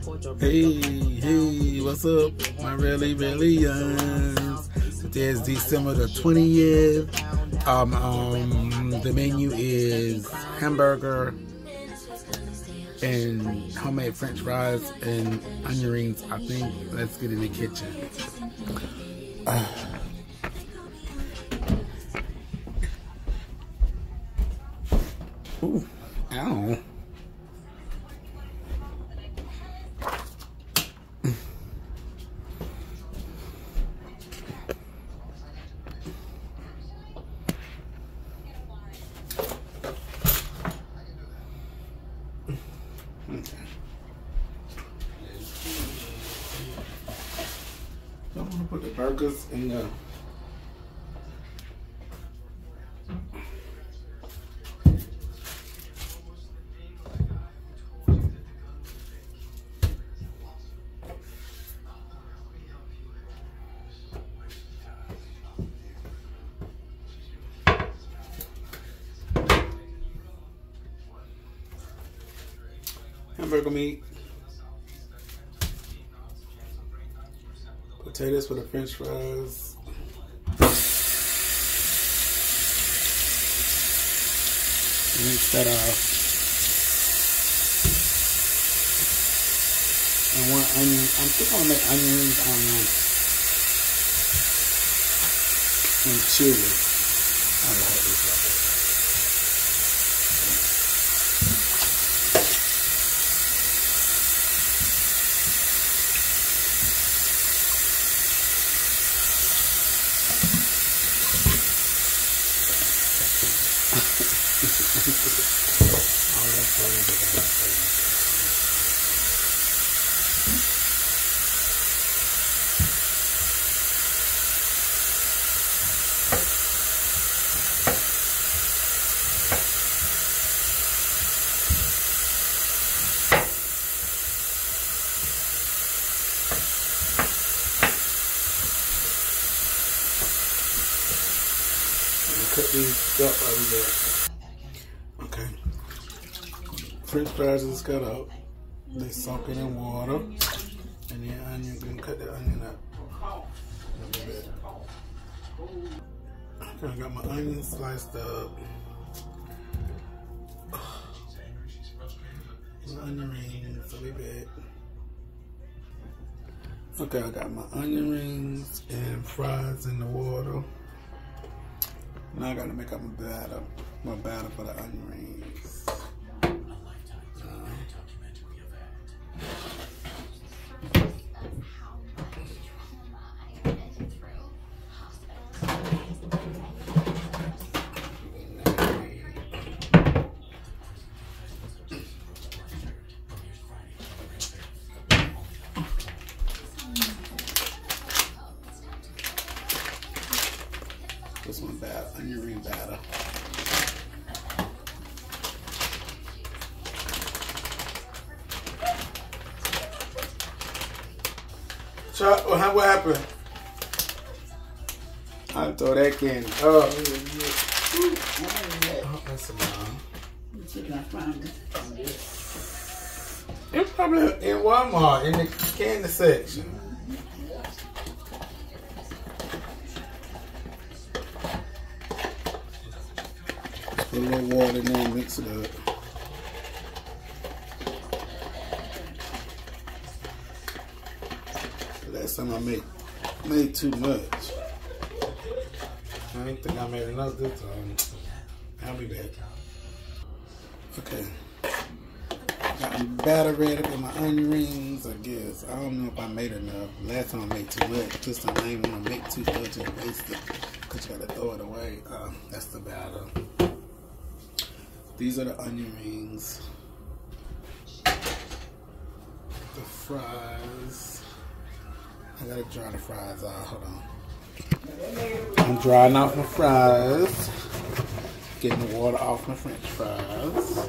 Hey, what's up, my really youngs? Today is December the 20th. The menu is hamburger and homemade French fries and onion rings. I think let's get in the kitchen. Ooh, ow. I'm gonna put the burgers in the hamburger meat, potatoes for the French fries, rinse that off, and one onion. I'm just gonna make onion rings on and chili. I like this right there. Cut these up over there. Okay. French fries is cut up. They soak it in water. And the onion, you can cut the onion up. Okay, I got my onion sliced up. My onion rings, I'll be back. Okay, I got my onion rings and fries in the water. Now I gotta make up my batter for the onion rings. This one batter, onion ring batter. Chuck, what happened? I'll throw that candy. Oh, that's a long. It's probably in Walmart in the candy section. Put a little water in there and mix it up. Last time I made too much. I didn't think I made enough this time. I'll be back. Okay. Got my batter ready for my onion rings, I guess. I don't know if I made enough. Last time I made too much. This time I ain't want to make too much and waste it. Because you got to throw it away. That's the batter. These are the onion rings. The fries. I gotta dry the fries out. Hold on. I'm drying off my fries. Getting the water off my French fries.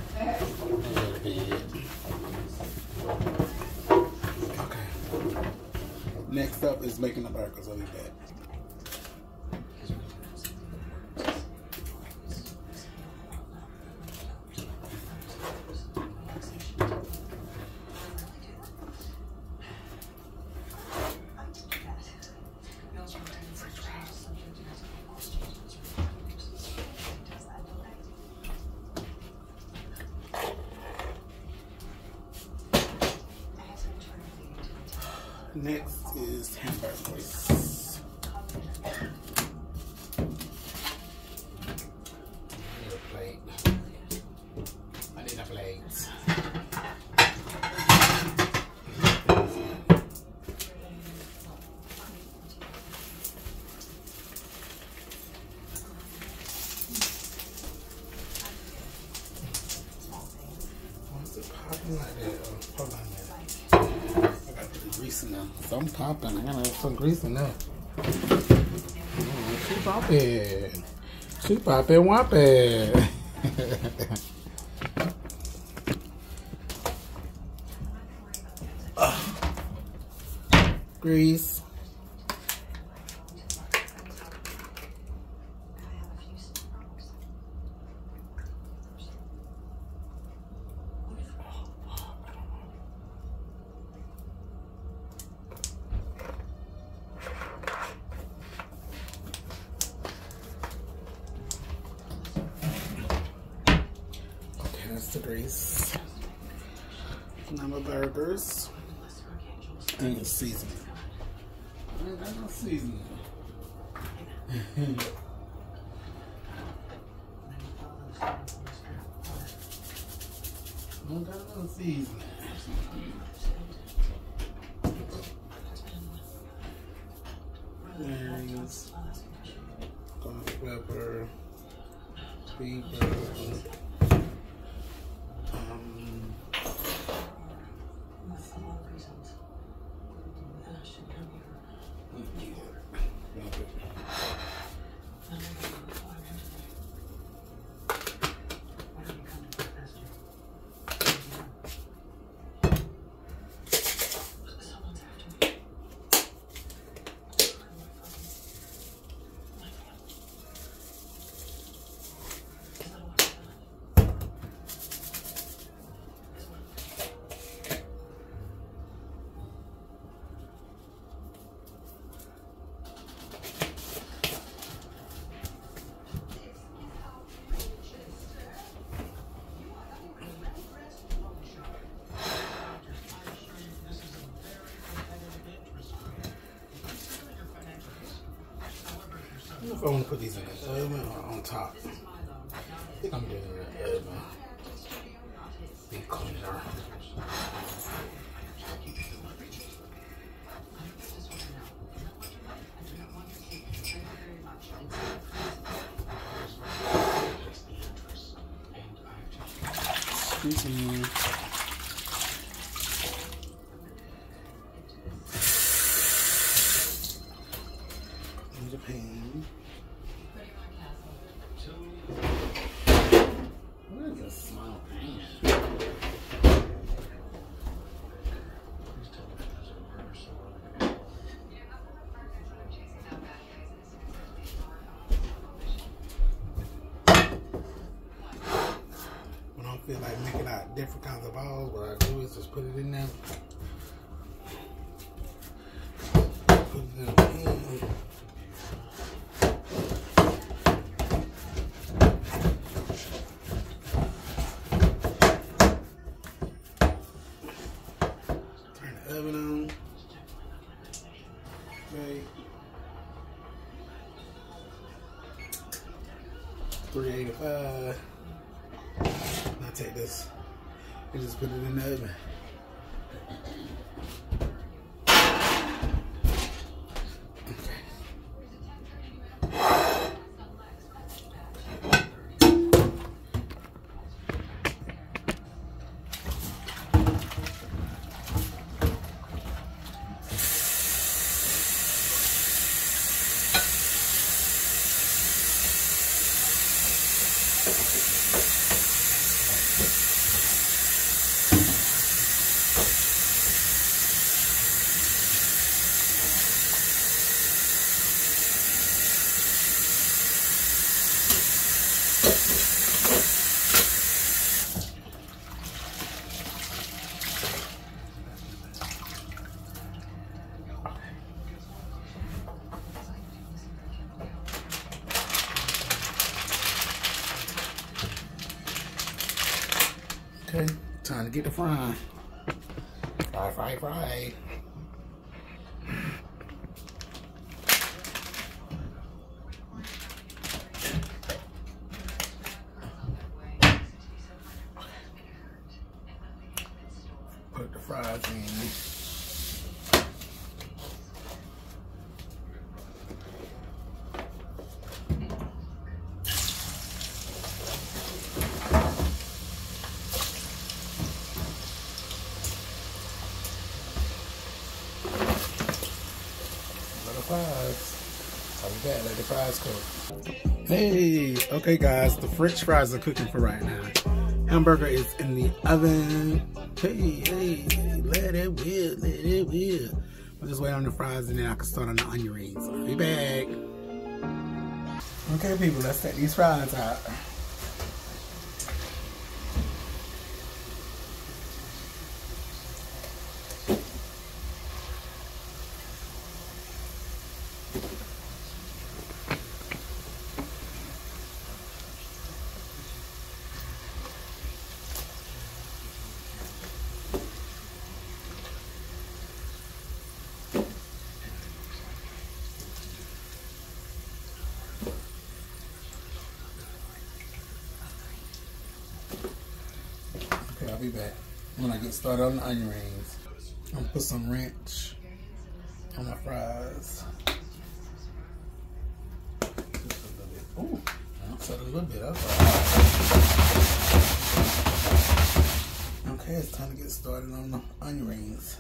Okay. Next up is making the burgers. I'll be back. Next is hamburgers. I need a plate. Why's it popping like that? Hold on a minute. I gotta put the grease in there. Something popping. I gotta have some grease in there. She popping. She popping, whopping. Grease. Okay, that's the grease. Now my burgers. And seasoning. I ain't got no seasoning. I don't got no seasoning. Onions, garlic pepper, beaver, I don't know if I want to put these in the oven or on top. I think I'm doing it in the oven. Be cleaner. Excuse me. Need a pan. What is a small pan? When I feel like making out different kinds of balls, what I do is just put it in there. Put it in the pan. Oven on. Okay. 385. Now take this and just put it in the oven. Okay, time to get the frying. Fry. fries in. Fries. I'll be back, let the fries cook. Hey, okay guys, the French fries are cooking for right now. Hamburger is in the oven. Hey, let it whip. We'll just wait on the fries and then I can start on the onion rings. I'll be back. Okay people, let's take these fries out. Okay, I'll be back when I get started on the onion rings. I'm gonna put some ranch on my fries. Just a little bit. Ooh, I said a little bit. That's all. Okay, it's time to get started on the onion rings.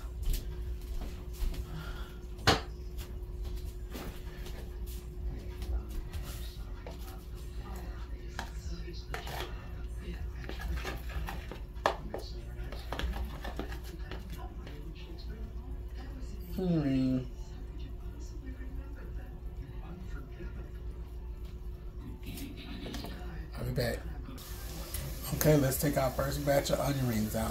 I'll be back. Okay, let's take our first batch of onion rings out.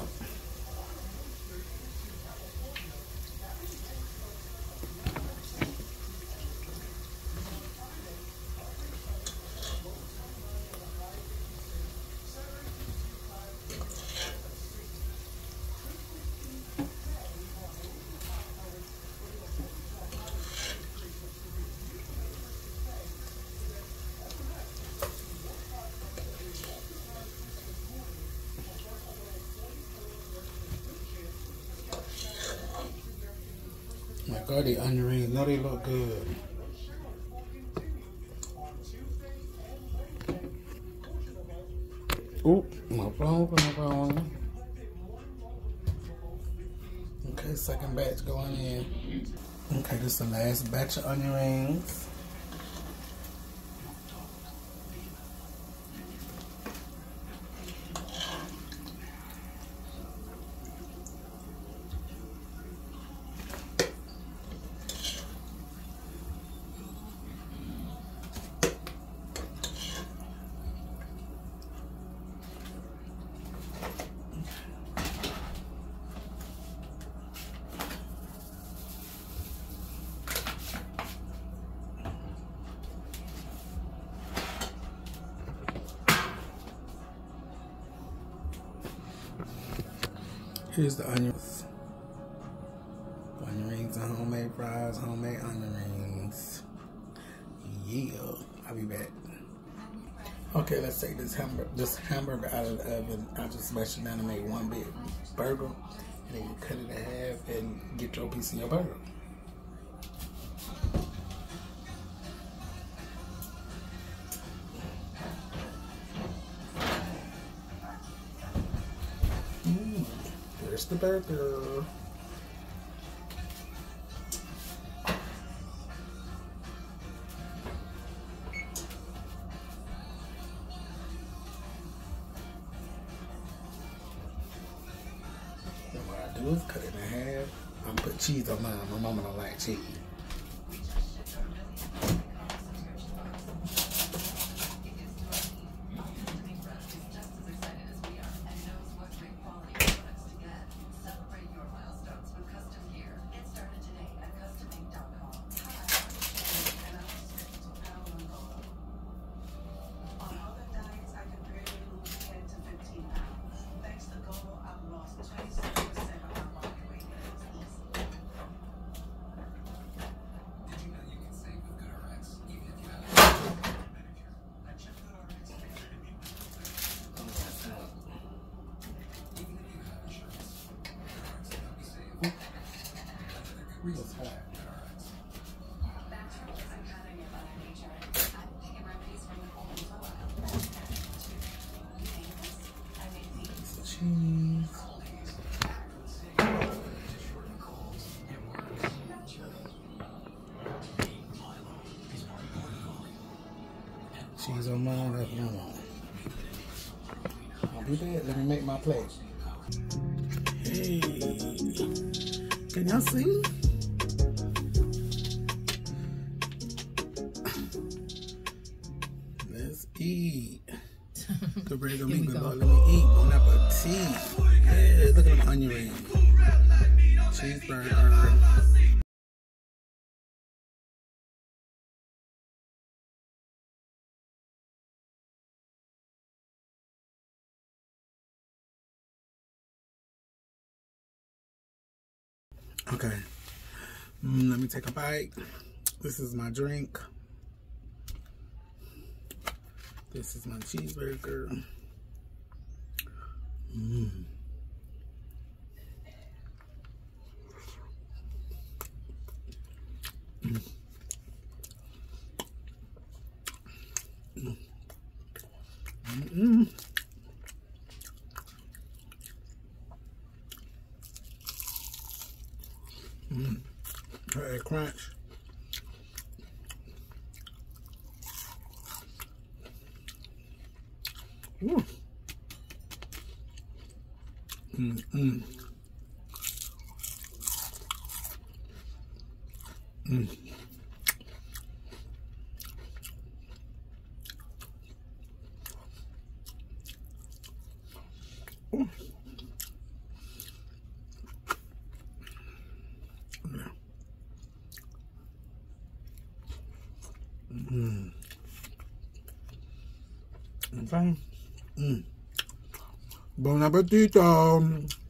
My God, the onion rings, no, they look good. Ooh, no problem. Okay, second batch going in. Okay, this is the last batch of onion rings. Here's the onions. Onion rings and homemade fries, homemade onion rings. Yeah, I'll be back. Okay, let's take this hamburger out of the oven. I just smashed it down and made one big burger. And then you cut it in half and get your piece of your burger. There's the burger. And what I do is cut it in half. I'm gonna put cheese on mine. My mama don't like cheese. What's hot? Cheese. Cheese on mine, that's wrong. I'll be back. Let me make my plate. Hey, can y'all see? Let's eat. The bread gonna be good, Lord. Let me eat. Bon appetit. Yeah, look at them onion rings. Cheeseburger. Okay, let me take a bite. This is my drink. This is my cheeseburger. Mm. Mm. Mm. Mm. That crunch. Ooh. Mm. Mm. Mm. Ooh. Mm. Okay. Mm. Bon appetito.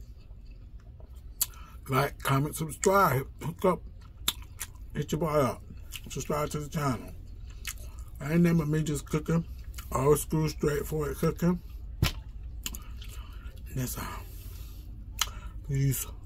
Like, comment, subscribe. Hook up. Hit your boy up. Subscribe to the channel. I ain't never me just cooking. Old school, straightforward cooking. That's all. Peace.